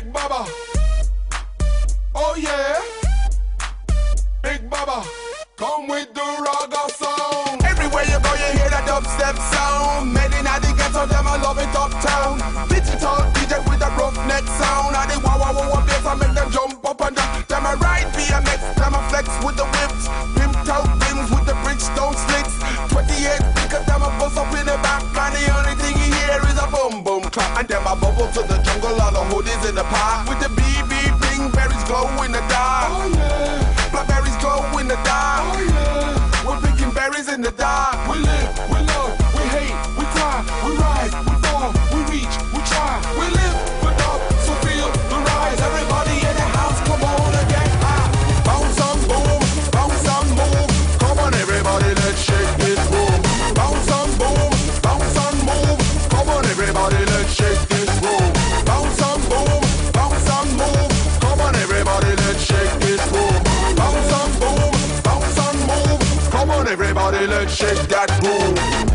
Big Baba. Oh yeah. Big Baba. Come with the ragga sound. Everywhere you go, you hear that dubstep sound. Made in the ghetto, them I love it uptown. Digital DJ with a roughneck sound. And the wah wah wah bass, I make them jump up and down. Them I ride BMX, them I flex with the whips. Pimped out rims with the Bridgestone slicks. 28 because them I bust up in the back. And the only thing you hear is a boom boom clap. And them I bubble to the jungle, all the hoodies in the park. With the BB bling, berries glow in the dark. Oh yeah. Blackberries glow in the dark. Oh yeah. We're picking berries in the dark. We live, we love, we hate, we cry, we rise, we fall, we reach, we try. We live, we love, so feel the rise. Everybody in the house, come on and get high. Bounce and boom, bounce and move. Come on everybody, let's shake this room. Bounce and boom, bounce and move. Come on everybody, let's shake this room. Bounce and boom, bounce and move. Come on everybody, let's shake this room. Bounce and boom, bounce and move. Come on everybody, let's shake that room.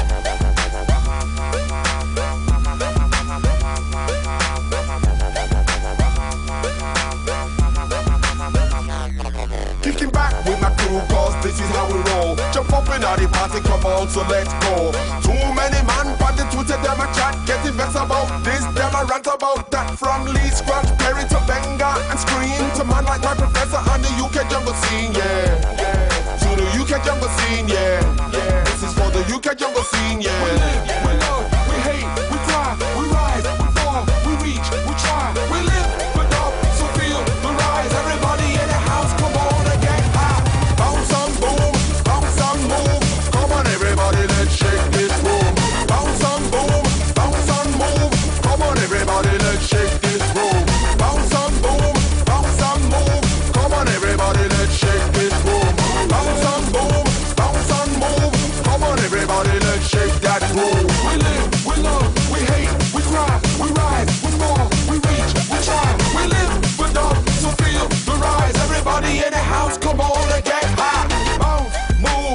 Kicking back with my crew, cause this is how we roll. Jump up in the party, come on, so let's go. Too many man on the Twitter, them a chat, getting vexed about this, them a rant about that. From Lee Scratch, Perry to Benga and Scream, to man like my professor on the UK jungle scene, yeah. To the UK jungle scene, yeah. This is for the UK jungle scene, yeah. We live, we love, we hate, we cry, we rise, we fall, we reach, we try. We live, we love, so feel the rise. Everybody in the house, come on and get high. Bounce and boom, bounce and move. Come on everybody, let's shake this room. Bounce and boom, bounce and move. Come on everybody, let's shake this room. Bounce and boom, bounce and move. Come on everybody, let's shake this room. Bounce and boom, bounce and move. Come on everybody, let's shake that room. We live, we love, we hate, we cry, we rise, we fall, we reach, we try. We live, we love, so feel the rise. Everybody in the house, come on and get high. Bounce, move,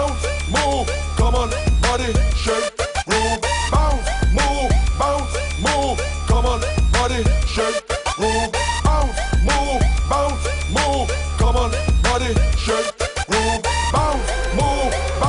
come on, body, shake, room. Bounce, move, come on, body, shake, room. Bounce, move, come on, body, shake, room. Bounce, move,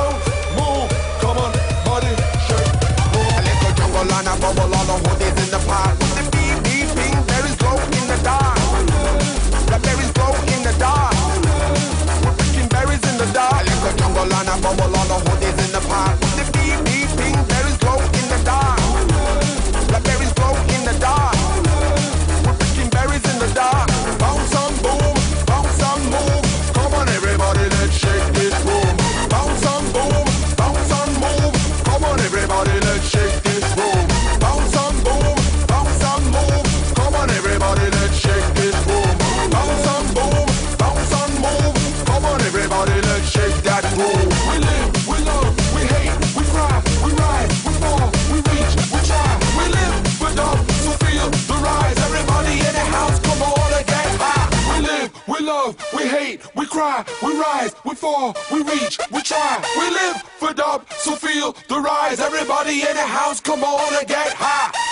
come on, body, shake, room. A little jungle and a bubble, all the hoodies in the park. With the BB pink, berries glow in the dark. The berries glow in the dark. We're picking berries in the dark. A little jungle and a bubble, all the hoodies in the park. With the BB pink, berries glow in the dark. The berries glow in the dark. We're picking berries in the dark. Bounce and boom, bounce and move. Come on everybody, let's shake this room. Bounce and boom, bounce and move. Come on everybody, let's shake this room. Bounce and boom, bounce and move. Come on everybody, let's shake this room. Bounce and boom, bounce and move. Come on everybody, let's shake that room. We live, we love, we hate, we cry, we rise, we fall, we reach, we try. We live, we love, so feel the rise. Everybody in the house, come on and get high. We live, we love, we hate, we cry, we rise, we fall, we reach, we try. We live, we love, so feel the rise. Everybody in the house, come on and get high.